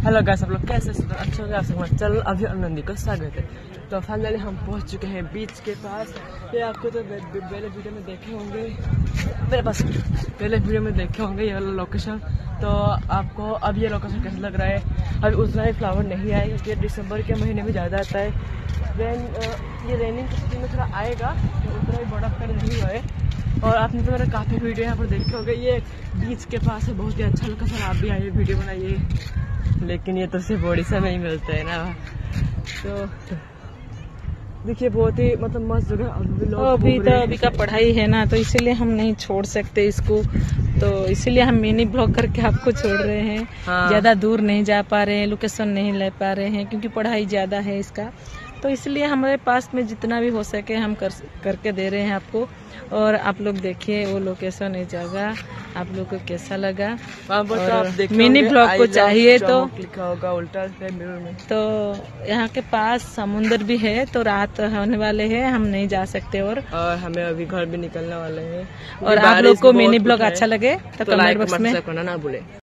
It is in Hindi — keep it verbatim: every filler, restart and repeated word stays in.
हेलो गाइस, आप लोग कैसे हैं? अच्छा होगा, आप सब चल अभी आनंदी का स्वागत है। तो फाइनली हम पहुंच चुके हैं बीच के पास। ये आपको तो पहले वीडियो में देखे होंगे, मेरे पास पहले वीडियो में देखे होंगे ये वाला लोकेशन। तो आपको अब ये लोकेशन कैसा लग रहा है? अभी उतना ही फ्लावर नहीं आए क्योंकि दिसंबर के महीने में ज़्यादा आता है रेन। ये रेनिंग के सीजन में थोड़ा आएगा, तो उतना ही बड़ा पेड़ नहीं हुआ है। और आपने तो मेरे काफ़ी वीडियो यहाँ पर देखे होंगे। ये बीच के पास है, बहुत ही अच्छा लोकेशन। आप भी आइए, वीडियो बनाइए, लेकिन ये तो सिर्फ ओडिशा में ही मिलता है ना। तो देखिए बहुत ही मतलब मस्त जगह। अभी लोग अभी तो अभी का पढ़ाई है ना, तो इसीलिए हम नहीं छोड़ सकते इसको, तो इसीलिए हम मिनी ब्लॉग करके आपको छोड़ रहे हैं। हाँ। ज्यादा दूर नहीं जा पा रहे हैं, लोकेशन नहीं ले पा रहे हैं क्योंकि पढ़ाई ज्यादा है इसका, तो इसलिए हमारे पास में जितना भी हो सके हम कर करके दे रहे हैं आपको। और आप लोग देखिए वो लोकेशन, ये जगह आप लोग को कैसा लगा। और मिनी ब्लॉग को चाहिए तो लिखा होगा उल्टा में। तो यहाँ के पास समुंदर भी है, तो रात होने वाले हैं, हम नहीं जा सकते। और और हमें अभी घर भी निकलने वाले हैं। और आप लोग को मिनी ब्लॉग अच्छा लगे तो कमेंट बॉक्स में करना ना भूले।